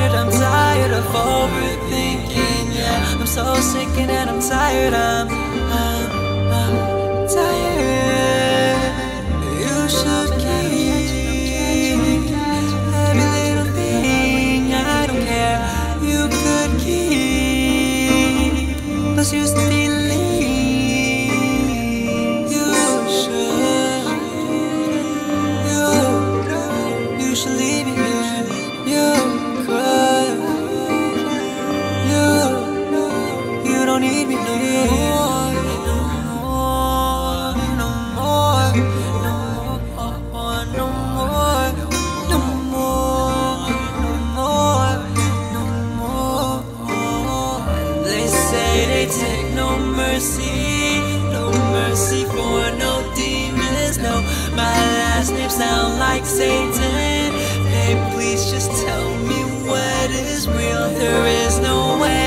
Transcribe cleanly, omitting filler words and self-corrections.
tired of overthinking. Yeah, I'm so sick and I'm tired. I'm tired. You should keep every little thing. I don't care. You could keep. Plus you still believe. You should. You should leave me here. You could. You don't need me no more. No more. No more. No more. No more. No more. No more. No more. They say they take no mercy. No mercy for no demons. No, my last name sound like Satan. Hey, please just tell me what is real. There is no way